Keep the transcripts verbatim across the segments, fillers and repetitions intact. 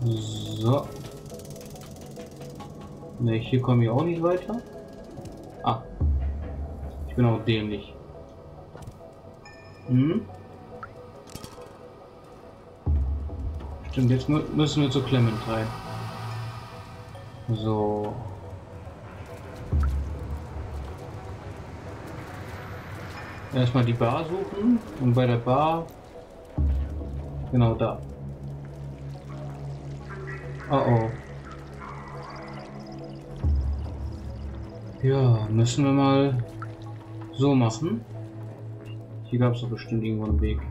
So. Ne, hier komme ich auch nicht weiter. Ah. Ich bin auch dämlich. Hm? Stimmt, jetzt mü müssen wir zu Clementine. So. Erstmal die Bar suchen und bei der Bar genau da. Oh oh. Ja, müssen wir mal so machen. Hier gab es doch bestimmt irgendwo einen Weg.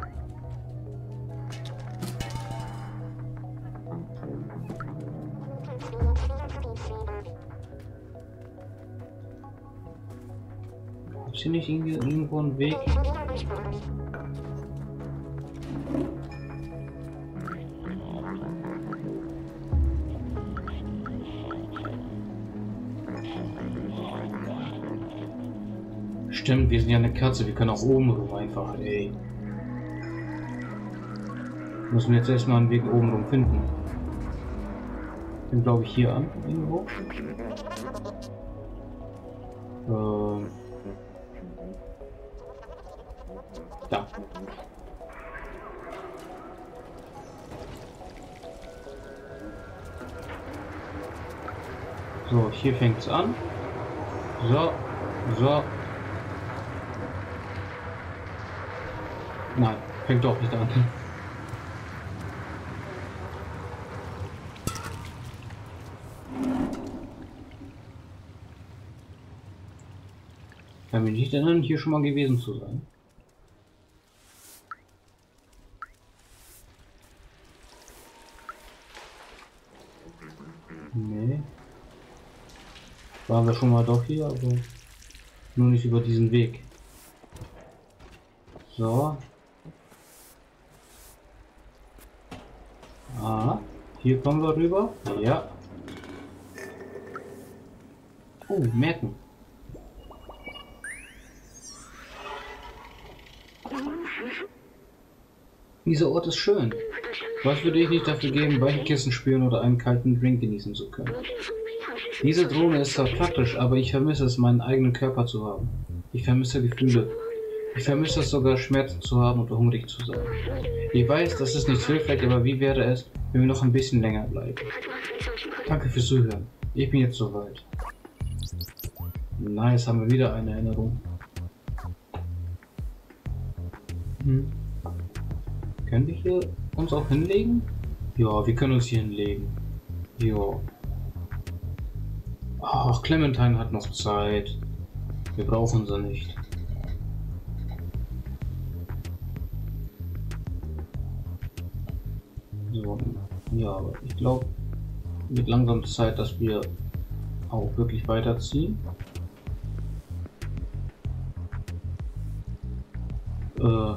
Gab es hier nicht irgendwie irgendwo einen Weg? Stimmt, wir sind ja eine Katze, wir können auch oben rum einfach, ey. Müssen wir jetzt erstmal einen Weg oben rum finden. Den glaube ich hier an, irgendwo. Ähm. Da. So, hier fängt es an. So, so. Nein, fängt doch nicht an. Ich kann mich nicht erinnern, hier schon mal gewesen zu sein. Nee. Waren wir schon mal doch hier, aber nur nicht über diesen Weg. So. Ah, hier kommen wir rüber. Ja. Oh, merken. Dieser Ort ist schön. Was würde ich nicht dafür geben, Weichkissen spüren oder einen kalten Drink genießen zu können? Diese Drohne ist zwar praktisch, aber ich vermisse es, meinen eigenen Körper zu haben. Ich vermisse Gefühle. Ich vermisse es sogar, Schmerzen zu haben und hungrig zu sein. Ich weiß, das ist nicht hilfreich, aber wie wäre es, wenn wir noch ein bisschen länger bleiben? Danke fürs Zuhören. Ich bin jetzt soweit. Nice, haben wir wieder eine Erinnerung. Hm. Können wir hier uns auch hinlegen? Ja, wir können uns hier hinlegen. Ja. Ach, Clementine hat noch Zeit. Wir brauchen sie nicht. So, ja, aber ich glaube, wird langsam Zeit, dass wir auch wirklich weiterziehen. Äh.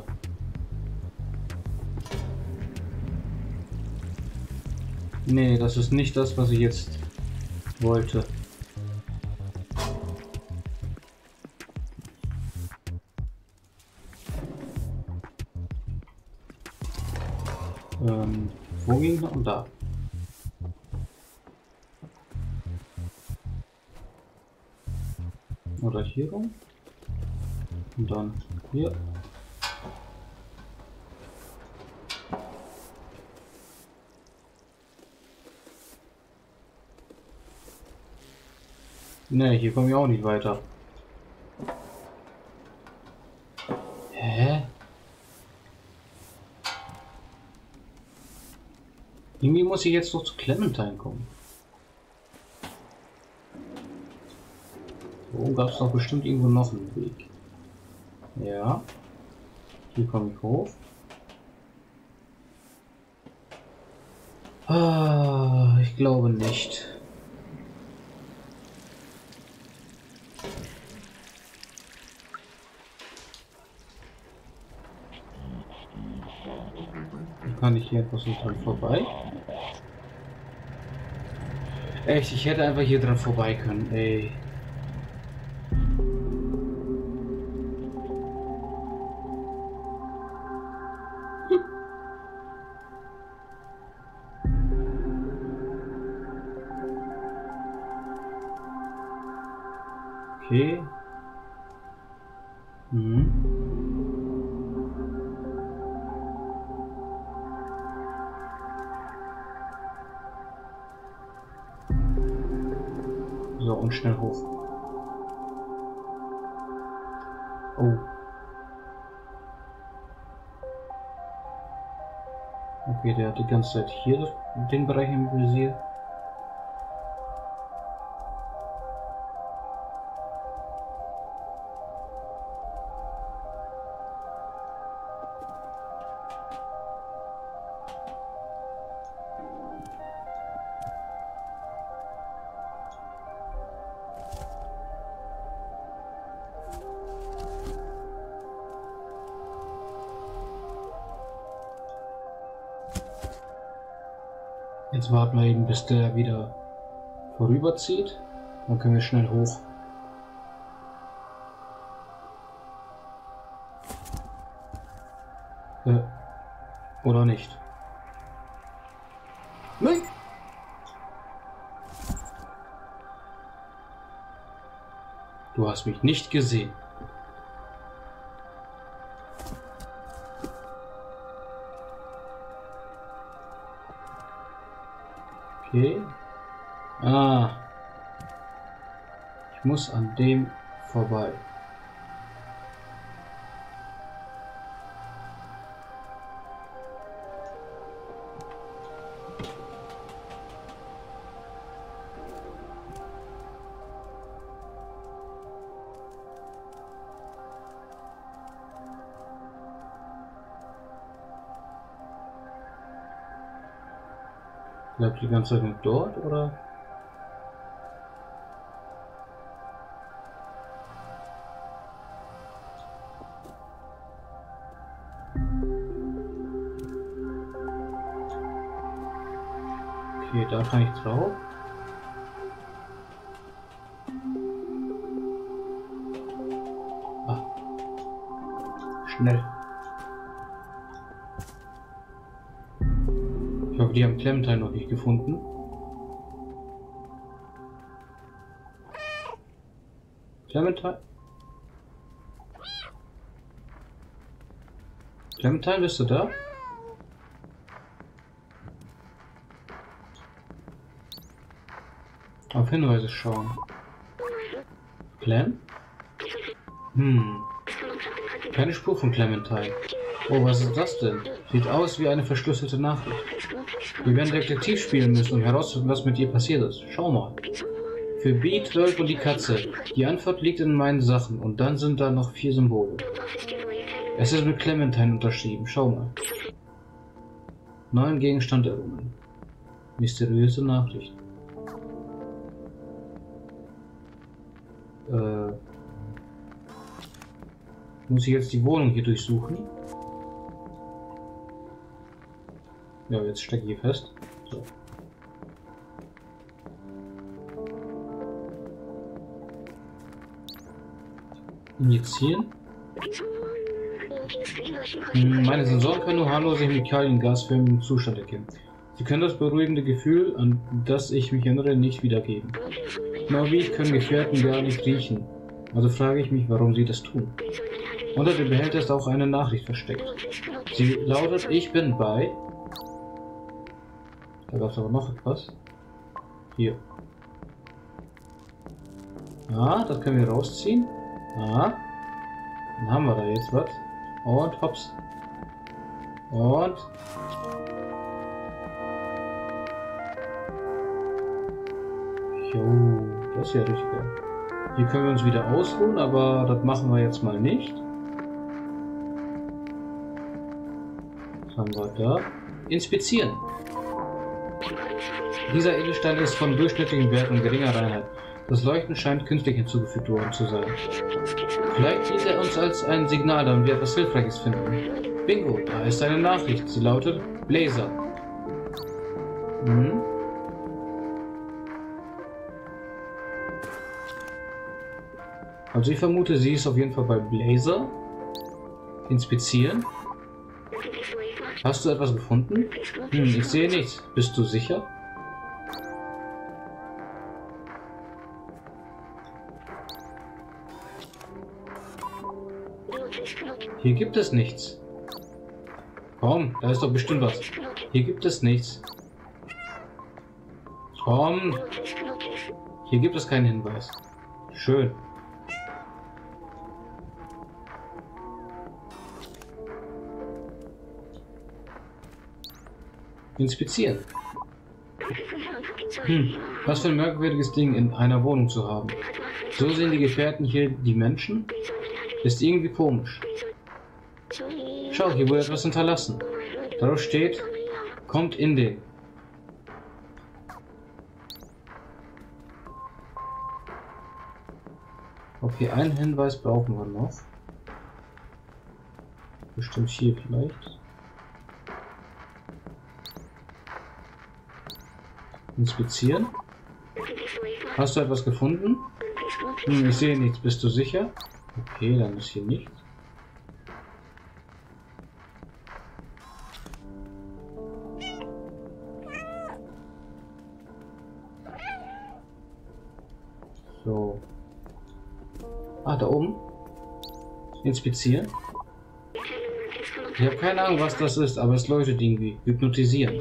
Nee, das ist nicht das, was ich jetzt wollte. Ähm, wo ging es? Und da. Oder hier rum. Und dann hier. Ne, hier komme ich auch nicht weiter. Hä? Irgendwie muss ich jetzt doch zu Clementine kommen. So, gab es doch bestimmt irgendwo noch einen Weg. Ja. Hier komme ich hoch. Ah, ich glaube nicht. Kann ich hier etwas so dran vorbei? Echt, ich hätte einfach hier dran vorbei können, ey. Okay. Mhm. So, und schnell hoch. Oh. Okay, der hat die ganze Zeit hier den Bereich im Visier. Jetzt warten wir eben, bis der wieder vorüberzieht. Dann können wir schnell hoch. Äh, oder nicht? Nein! Du hast mich nicht gesehen. Okay. Ah. Ich muss an dem vorbei. Bleibt die ganze Zeit nur dort, oder? Okay, da kann ich drauf. Ah. Schnell. Ich hoffe, die haben Clementine noch nicht gefunden. Clementine? Clementine, bist du da? Auf Hinweise schauen. Clem? Hm. Keine Spur von Clementine. Oh, was ist das denn? Sieht aus wie eine verschlüsselte Nachricht. Wir werden Detektiv spielen müssen, um herauszufinden, was mit ihr passiert ist. Schau mal. Für B zwölf und die Katze. Die Antwort liegt in meinen Sachen und dann sind da noch vier Symbole. Es ist mit Clementine unterschrieben. Schau mal. Neuen Gegenstand errungen. Mysteriöse Nachricht. Äh, muss ich jetzt die Wohnung hier durchsuchen? Ja, jetzt stecke ich hier fest. So. Injizieren. Hm, meine Sensoren können nur harmlose Chemikalien in gasförmigem Zustand erkennen. Sie können das beruhigende Gefühl, an das ich mich erinnere, nicht wiedergeben. Genau wie ich können Gefährten gar nicht riechen. Also frage ich mich, warum sie das tun. Unter dem Behälter ist auch eine Nachricht versteckt. Sie lautet, ich bin bei... Da gab es aber noch etwas. Hier. Ah, das können wir rausziehen. Ah. Dann haben wir da jetzt was. Und hops. Und... Jo, das ist ja richtig geil. Hier können wir uns wieder ausruhen, aber das machen wir jetzt mal nicht. Was haben wir da? Inspizieren. Dieser Edelstein ist von durchschnittlichen Wert und geringer Reinheit. Das Leuchten scheint künstlich hinzugefügt worden zu sein. Vielleicht dient er uns als ein Signal, damit wir etwas Hilfreiches finden. Bingo, da ist eine Nachricht. Sie lautet Blazer. Hm? Also ich vermute, sie ist auf jeden Fall bei Blazer. Inspizieren. Hast du etwas gefunden? Hm, ich sehe nichts. Bist du sicher? Hier gibt es nichts. Komm, da ist doch bestimmt was. Hier gibt es nichts. Komm. Hier gibt es keinen Hinweis. Schön. Inspizieren. Hm, was für ein merkwürdiges Ding in einer Wohnung zu haben. So sehen die Gefährten hier die Menschen? Ist irgendwie komisch. Schau, hier wurde etwas hinterlassen. Darauf steht, kommt in den. Okay, einen Hinweis brauchen wir noch. Bestimmt hier vielleicht. Inspizieren. Hast du etwas gefunden? Hm, ich sehe nichts. Bist du sicher? Okay, dann ist hier nichts. So. Ah, da oben. Inspizieren. Ich habe keine Ahnung, was das ist, aber es leuchtet irgendwie. Hypnotisieren.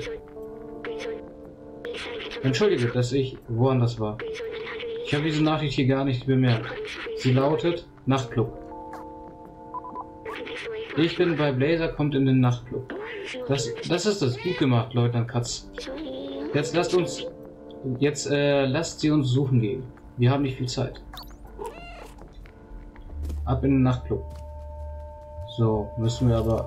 Entschuldige, dass ich woanders war. Ich habe diese Nachricht hier gar nicht bemerkt. Sie lautet Nachtclub. Ich bin bei Blazer, kommt in den Nachtclub. Das, das ist es. Gut gemacht, Leutnant Katz. Jetzt lasst uns, jetzt äh, lasst sie uns suchen gehen. Wir haben nicht viel Zeit. Ab in den Nachtclub. So, müssen wir aber...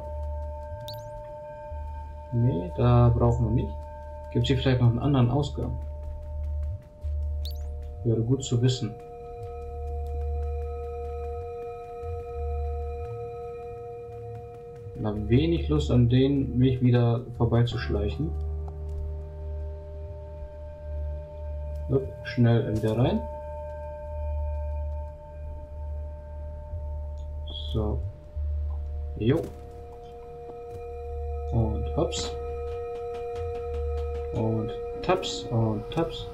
Nee, da brauchen wir nicht. Gibt es hier vielleicht noch einen anderen Ausgang? Wäre gut zu wissen. Ich habe wenig Lust an denen, mich wieder vorbeizuschleichen. So, schnell wieder rein. So. Jo. Und hops. Und taps und taps.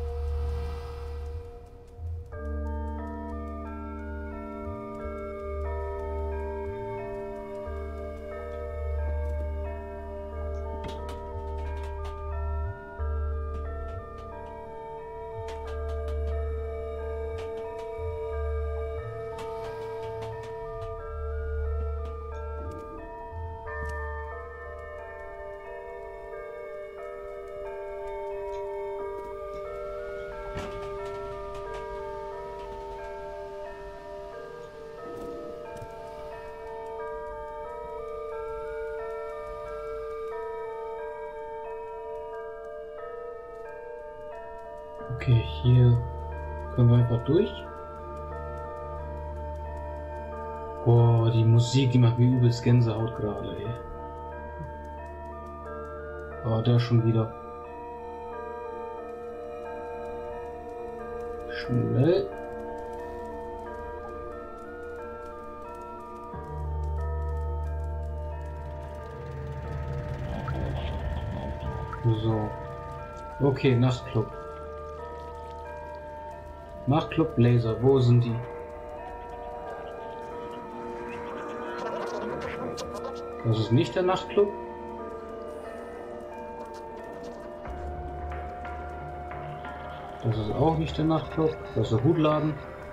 Okay, hier können wir einfach durch. Boah, die Musik, die macht mir übelst Gänsehaut gerade, ey. Oh, da schon wieder. Schnell. So. Okay, Nachtclub. Nachtclub Blazer, wo sind die? Das ist nicht der Nachtclub. Das ist auch nicht der Nachtclub. Das ist der Hutladen.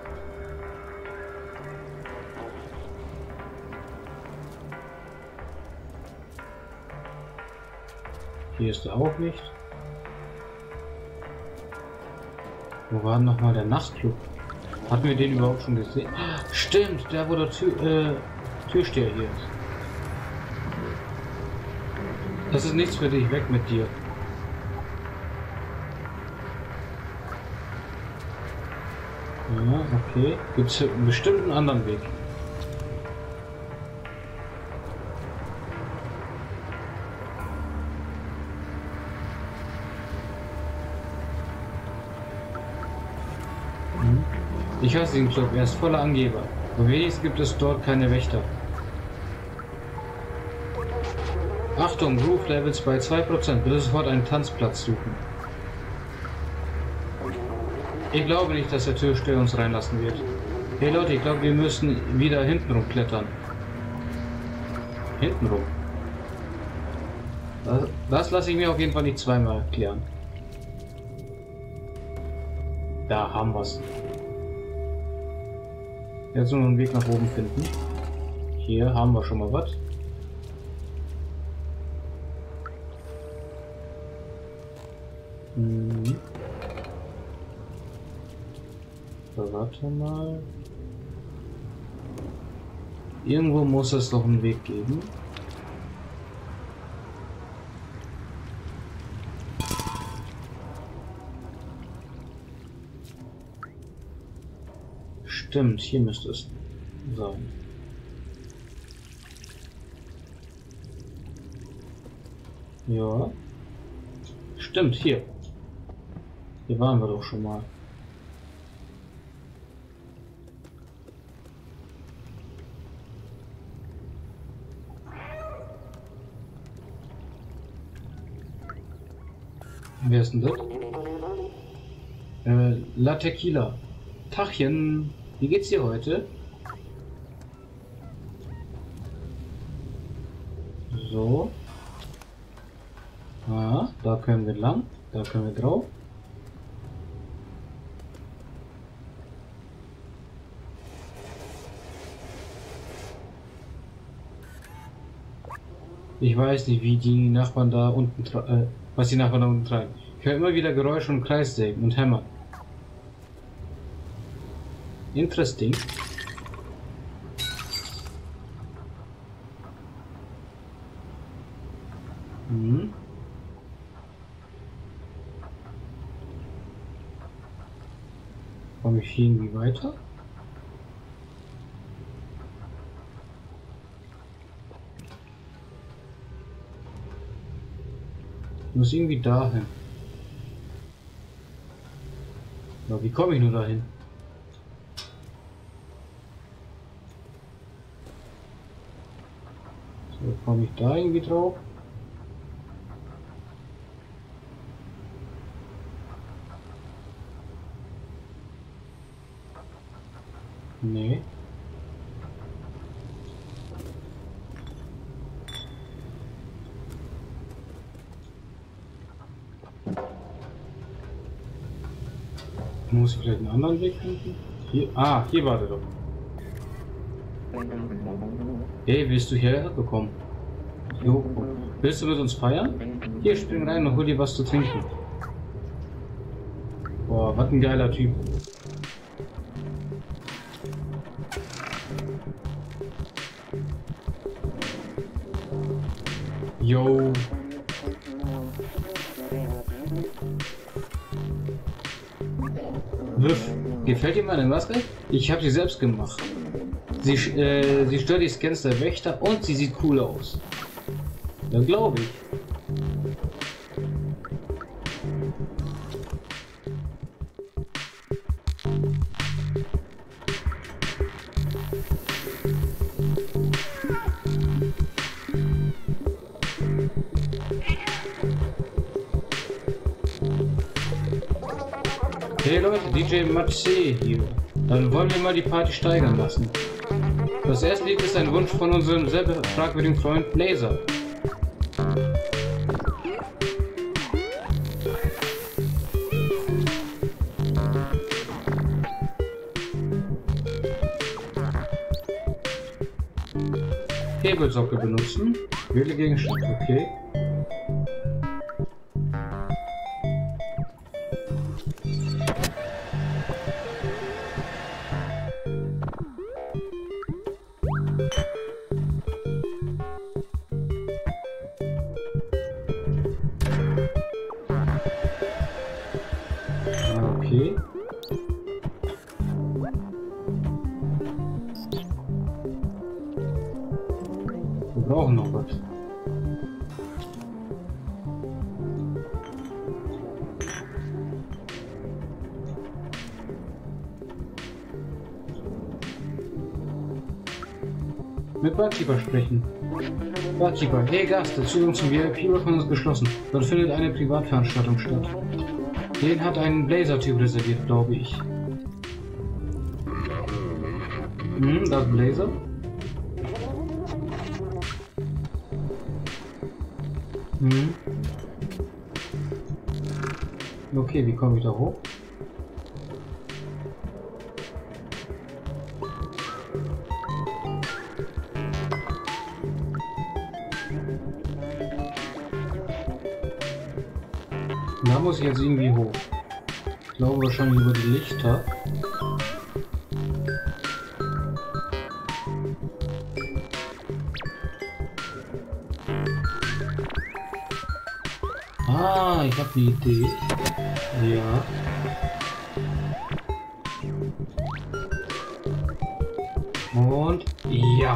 Hier ist er auch nicht. Wo war noch mal der Nachtclub? Hatten wir den überhaupt schon gesehen? Stimmt, der wo der Tür, äh, Türsteher hier ist. Das ist nichts für dich, weg mit dir. Ja, okay. Gibt es bestimmt einen anderen Weg. Ich hasse den Club, er ist voller Angeber. Und wenigstens gibt es dort keine Wächter. Achtung, Roof Levels bei zwei Prozent. Bitte sofort einen Tanzplatz suchen. Ich glaube nicht, dass der Türsteher uns reinlassen wird. Hey Leute, ich glaube, wir müssen wieder hinten rumklettern. Hinten rum. Das, das lasse ich mir auf jeden Fall nicht zweimal erklären. Da haben wir's. Jetzt nur einen Weg nach oben finden. Hier haben wir schon mal was. Hm. So, warte mal. Irgendwo muss es doch einen Weg geben. Stimmt, hier müsste es sein. Ja. Stimmt, hier. Hier waren wir doch schon mal. Wer ist denn das? Äh, La Tequila. Tachchen, wie geht's dir heute? So. Ah, da können wir lang. Da können wir drauf. Ich weiß nicht, wie die Nachbarn da unten, äh, was die Nachbarn da unten treiben. Ich höre immer wieder Geräusche und Kreissägen und Hämmer. Interesting. Hm. Komme ich hier irgendwie weiter? Ich muss irgendwie dahin. Ja, wie komme ich nur dahin? So, komme ich da irgendwie drauf? Nee. Muss ich vielleicht einen anderen Weg finden? Hier, ah, hier war der doch. Hey, bist du hierher gekommen? Jo, willst du mit uns feiern? Hier, spring rein und hol dir was zu trinken. Boah, was ein geiler Typ. Jo. Wiff, gefällt dir meine Maske? Ich habe sie selbst gemacht. Sie, äh, sie stört die Scans der Wächter und sie sieht cool aus. Ja, glaube ich. Hey Leute, D J Matze hier. Dann wollen wir mal die Party steigern lassen. Das erste Lied ist ein Wunsch von unserem sehr fragwürdigen Freund Blazer. Hebelsocke benutzen. Wähle Gegenstand, okay. Okay. Wir brauchen noch was. Mit Barkeeper sprechen. Barkeeper, hey Gast, der Zugang zum V I P-Restaurant ist geschlossen. Dort findet eine Privatveranstaltung statt. Den hat ein Blazer-Typ reserviert, glaube ich. Hm, das Blazer. Hm. Okay, wie komme ich da hoch? Da muss ich jetzt irgendwie hoch. Ich glaube wahrscheinlich über die Lichter. Ah, ich habe eine Idee. Ja. Und ja.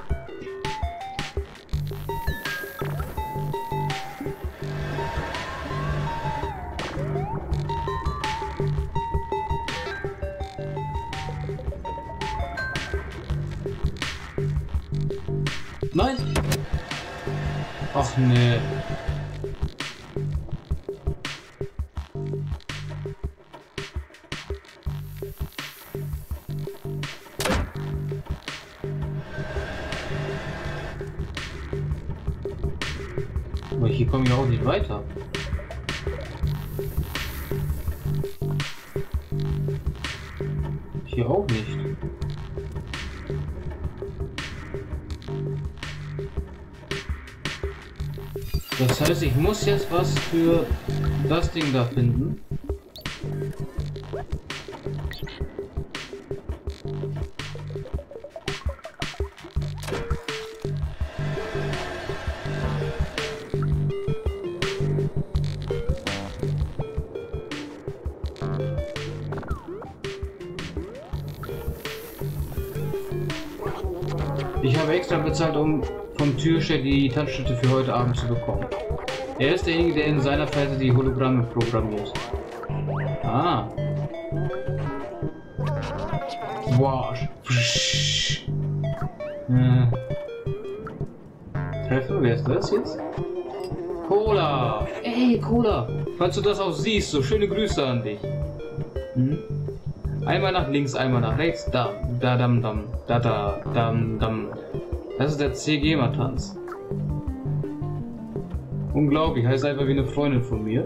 Nein. Ach nee. Aber hier komme ich auch nicht weiter. Hier auch nicht. Das heißt, ich muss jetzt was für das Ding da finden. Ich habe extra bezahlt, um vom Türsteher die Tanzstätte für heute Abend zu bekommen. Er ist derjenige, der in seiner Phase die Hologramme programmiert. Ah. Wow. Hm. Treffer, wer ist das jetzt? Cola! Ey, Cola! Falls du das auch siehst, so schöne Grüße an dich. Hm? Einmal nach links, einmal nach rechts. Da, da, dam, dam, da, da, dam, dam. Das ist der C G-Tanz. Unglaublich, heißt einfach wie eine Freundin von mir.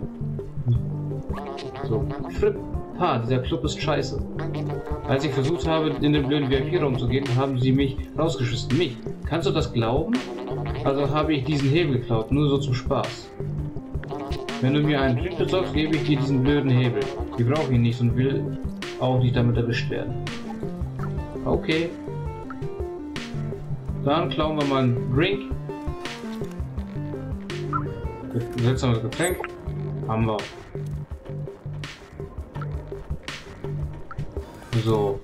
So, Fripp. Ha, dieser Club ist scheiße. Als ich versucht habe, in den blöden V I P-Raum zu gehen, haben sie mich rausgeschissen. Mich. Kannst du das glauben? Also habe ich diesen Hebel geklaut, nur so zum Spaß. Wenn du mir einen Trick besorgst, gebe ich dir diesen blöden Hebel. Ich brauche ihn nicht und will auch nicht damit erwischt werden. Okay. Dann klauen wir mal einen Drink. Setzen wir das Getränk. Haben wir. So.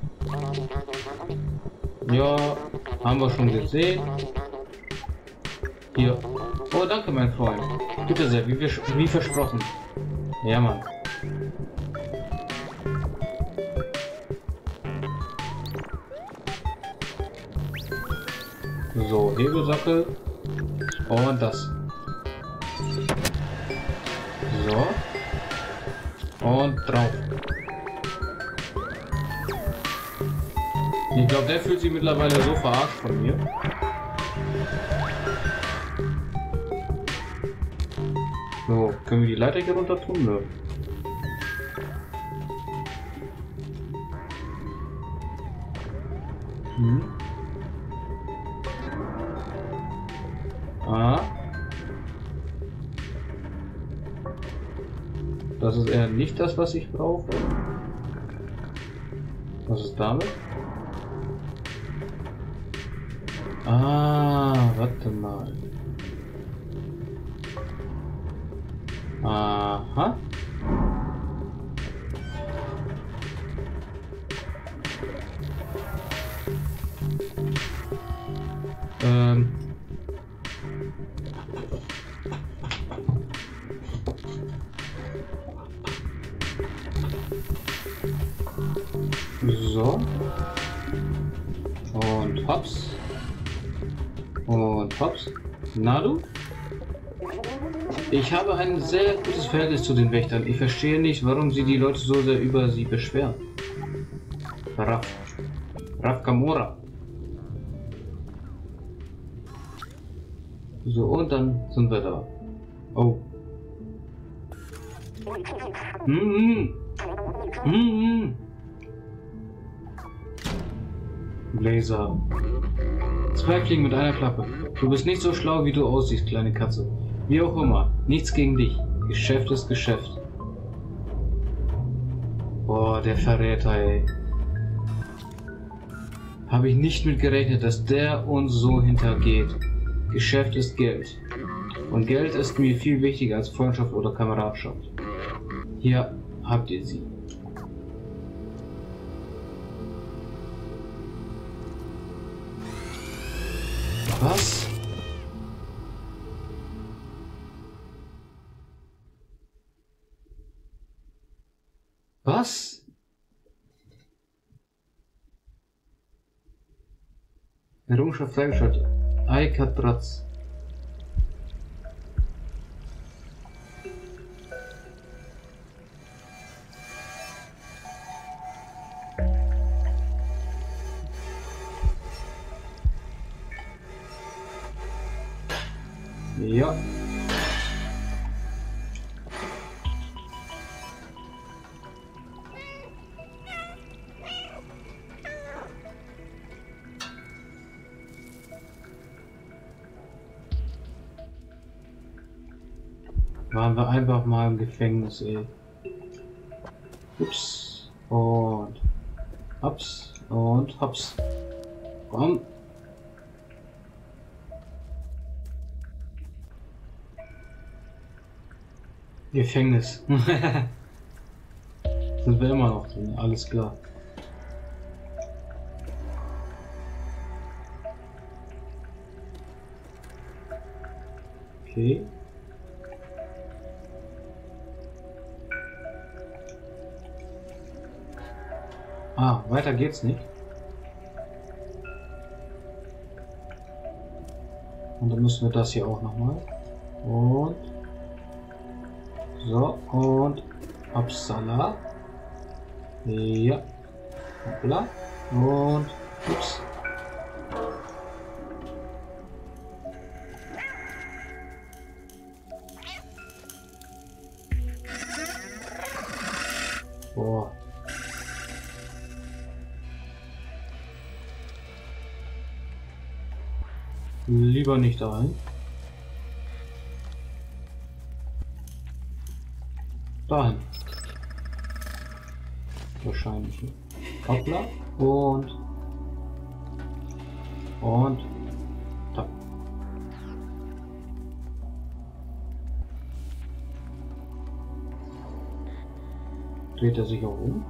Ja, haben wir schon gesehen. Hier. Oh, danke, mein Freund. Bitte sehr, wie, wir, wie versprochen. Ja, Mann. So, Hebelsockel. Und das. So. Und drauf. Ich glaube, der fühlt sich mittlerweile so verarscht von mir. So, können wir die Leiter hier runter tun? Nö. Hm. Ah. Das ist eher nicht das, was ich brauche. Was ist damit? Ah, warte mal. Aha. Ähm. So. Und hops. Und hops. Na du? Ich habe ein sehr gutes Verhältnis zu den Wächtern. Ich verstehe nicht, warum sie die Leute so sehr über sie beschweren. Raff. Raff Gamora. So, und dann sind wir da. Oh. Mhm. Mhm. Blazer. Zwei Fliegen mit einer Klappe. Du bist nicht so schlau, wie du aussiehst, kleine Katze. Wie auch immer. Nichts gegen dich. Geschäft ist Geschäft. Boah, der Verräter, ey. Habe ich nicht mit gerechnet, dass der uns so hintergeht. Geschäft ist Geld. Und Geld ist mir viel wichtiger als Freundschaft oder Kameradschaft. Hier habt ihr sie. Was? Was? Errungenschaft freigeschaltet. Alcatraz. Ja. Waren wir einfach mal im Gefängnis, ey. Ups. Und hops. Und hops. Komm. Gefängnis. Sind wir immer noch drin, alles klar. Okay. Ah, weiter geht's nicht. Und dann müssen wir das hier auch nochmal. Und so, und Upsala. Ja. Hoppla. Und ups. Boah. Lieber nicht dahin. Dahin. Wahrscheinlich. Hoppla. Und. Und. Da. Dreht er sich auch um?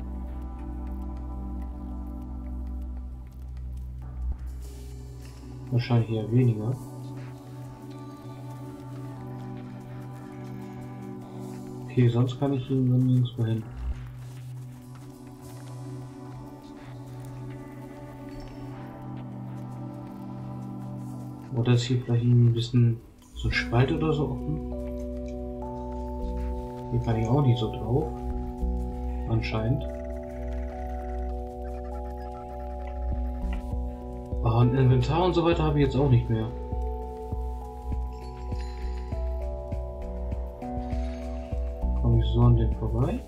Wahrscheinlich eher weniger. Okay, sonst kann ich ihn nirgendwo hin. Oder ist hier vielleicht ein bisschen so ein Spalt oder so offen? Hier kann ich auch nicht so drauf. Anscheinend. Oh, ein Inventar und so weiter habe ich jetzt auch nicht mehr. Komme ich so an dem vorbei?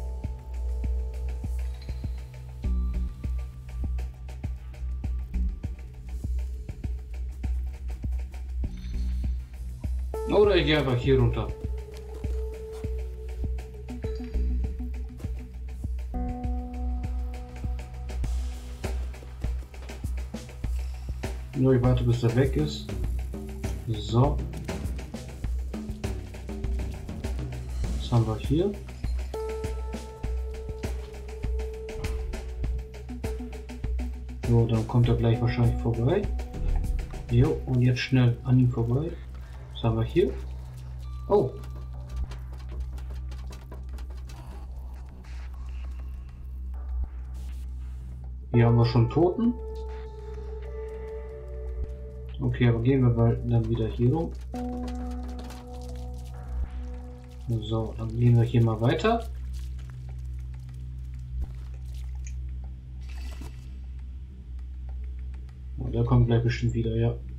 Oder ich gehe einfach hier runter. Nur ich warte, bis er weg ist. So. Was haben wir hier? So, dann kommt er gleich wahrscheinlich vorbei. Jo, und jetzt schnell an ihm vorbei. Was haben wir hier? Oh. Hier haben wir schon Toten. Okay, aber gehen wir mal dann wieder hier rum. So, dann gehen wir hier mal weiter. Und der kommt gleich bestimmt wieder, ja.